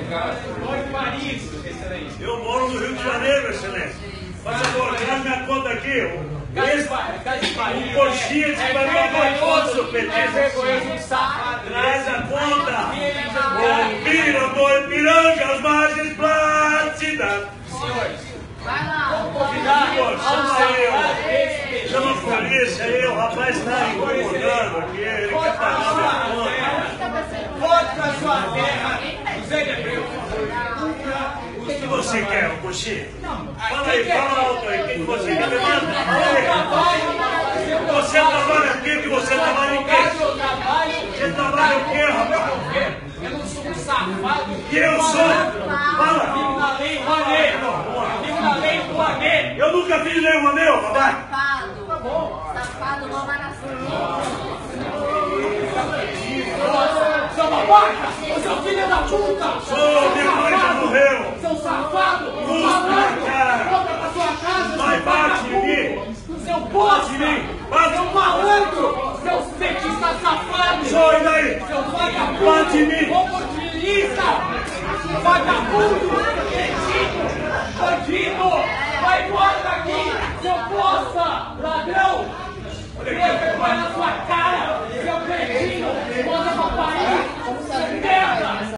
Eu moro no Rio de Janeiro, excelência. Faz agora, traz minha conta aqui. Um coxinha que vai pagar a conta do petista. Traz a conta. O Ipiranga, as margens plácidas. Vai lá. Chama a polícia aí, o rapaz está incomodando aqui, ele quer pagar minha conta. Volte para sua terra, José de Abreu. O que você quer, Coxinha? Fala aí, fala alto aí, o que você quer? Demanda, fala aí. Você trabalha aqui, que você trabalha em quê? Você trabalha o quê, rapaz? Eu não sou um safado. E eu sou? Fala. Vivo na lei Rouanet. Vivo na lei Rouanet. Eu nunca fiz nenhuma meu, papai. Safado. Tá bom. Safado não vai na sua. Seu babaca! Seu filho da puta! Sou, minha mãe já morreu. Seu safado! Cuspa, cara. Volta pra sua casa! Vai, bate em mim. Seu bosta! Bate. Seu malandro! Seu petista safado! Sou, e daí? Seu vagabundo! Bate em mim. Oportunista! Vagabundo! Bandido! Vai embora daqui! Seu bosta! Ladrão! Vai na sua cara! Seu cretino! Manda pra Paris! Merda!